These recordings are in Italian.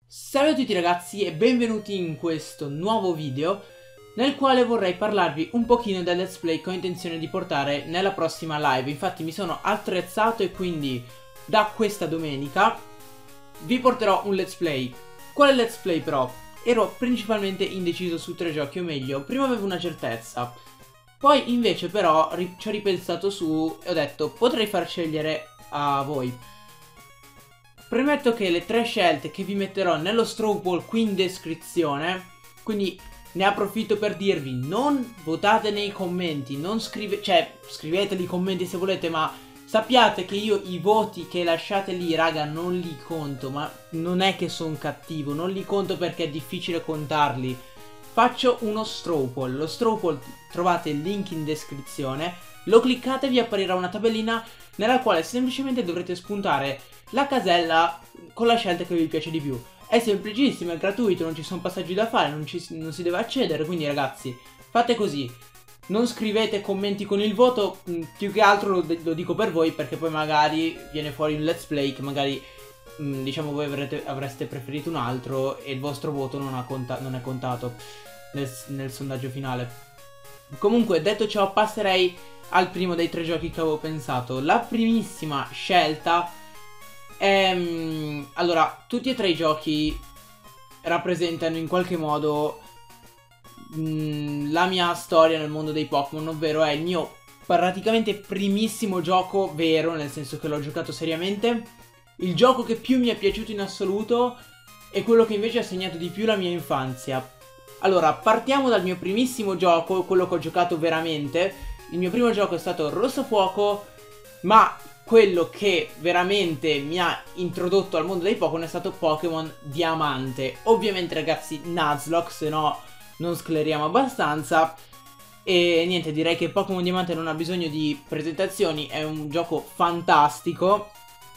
Salve a tutti ragazzi e benvenuti in questo nuovo video nel quale vorrei parlarvi un pochino del let's play che ho intenzione di portare nella prossima live. Infatti mi sono attrezzato e quindi da questa domenica vi porterò un let's play. Quale let's play però? Ero principalmente indeciso su tre giochi, o meglio, prima avevo una certezza, poi invece però ci ho ripensato su e ho detto potrei far scegliere a voi. Premetto che le tre scelte che vi metterò nello straw poll qui in descrizione, quindi ne approfitto per dirvi non votate nei commenti, non scriveteli i commenti se volete, ma sappiate che io i voti che lasciate lì raga non li conto, ma non è che sono cattivo, non li conto perché è difficile contarli. Faccio uno straw poll, lo straw poll trovate il link in descrizione, lo cliccate e vi apparirà una tabellina nella quale semplicemente dovrete spuntare la casella con la scelta che vi piace di più. È semplicissimo, è gratuito, non ci sono passaggi da fare, non si deve accedere, quindi ragazzi fate così. Non scrivete commenti con il voto, più che altro lo dico per voi perché poi magari viene fuori un let's play che magari diciamo voi avreste preferito un altro e il vostro voto non è contato nel sondaggio finale. Comunque detto ciò passerei al primo dei tre giochi che avevo pensato. La primissima scelta è... allora, tutti e tre i giochi rappresentano in qualche modo la mia storia nel mondo dei Pokémon, ovvero è il mio praticamente primissimo gioco vero, nel senso che l'ho giocato seriamente, il gioco che più mi è piaciuto in assoluto e quello che invece ha segnato di più la mia infanzia. Allora, partiamo dal mio primissimo gioco, quello che ho giocato veramente. Il mio primo gioco è stato Rosso Fuoco, ma quello che veramente mi ha introdotto al mondo dei Pokémon è stato Pokémon Diamante. Ovviamente ragazzi Nuzlocke, se no non scleriamo abbastanza. E niente, direi che Pokémon Diamante non ha bisogno di presentazioni, è un gioco fantastico.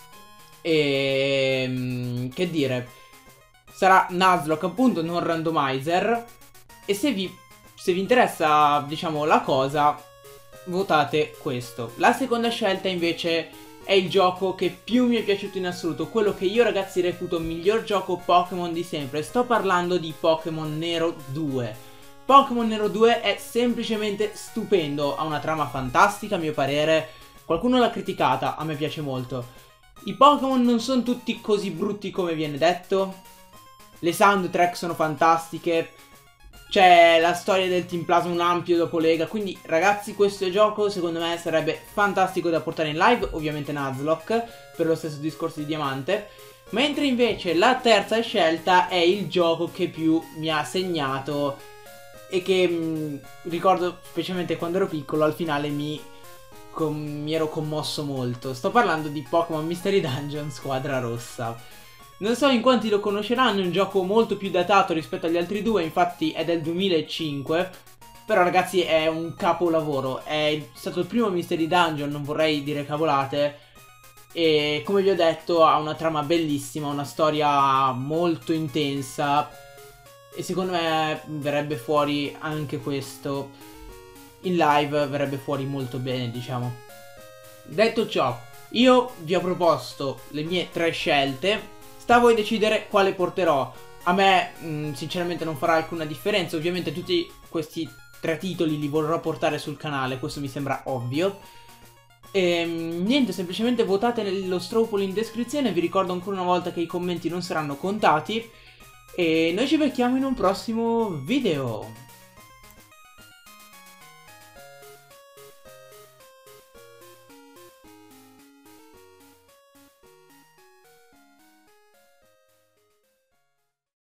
E che dire, sarà Nuzlocke appunto, non randomizer. E se vi interessa diciamo la cosa, votate questo. La seconda scelta invece è il gioco che più mi è piaciuto in assoluto, quello che io ragazzi reputo miglior gioco Pokémon di sempre. Sto parlando di Pokémon Nero 2. Pokémon Nero 2 è semplicemente stupendo, ha una trama fantastica a mio parere, qualcuno l'ha criticata, a me piace molto. I Pokémon non sono tutti così brutti come viene detto, le soundtrack sono fantastiche, c'è la storia del Team Plasma, un ampio dopo Lega, quindi ragazzi questo gioco secondo me sarebbe fantastico da portare in live, ovviamente Nuzlocke, per lo stesso discorso di Diamante. Mentre invece la terza scelta è il gioco che più mi ha segnato e che ricordo specialmente quando ero piccolo, al finale mi ero commosso molto. Sto parlando di Pokémon Mystery Dungeon Squadra Rossa. Non so in quanti lo conosceranno, è un gioco molto più datato rispetto agli altri due, infatti è del 2005, però ragazzi è un capolavoro, è stato il primo Mystery Dungeon, non vorrei dire cavolate, e come vi ho detto ha una trama bellissima, una storia molto intensa, e secondo me verrebbe fuori anche questo, in live verrebbe fuori molto bene diciamo. Detto ciò, io vi ho proposto le mie tre scelte. Sta a voi decidere quale porterò. A me sinceramente non farà alcuna differenza. Ovviamente tutti questi tre titoli li vorrò portare sul canale, questo mi sembra ovvio. E niente, semplicemente votate nello straw poll in descrizione. Vi ricordo ancora una volta che i commenti non saranno contati. E noi ci becchiamo in un prossimo video.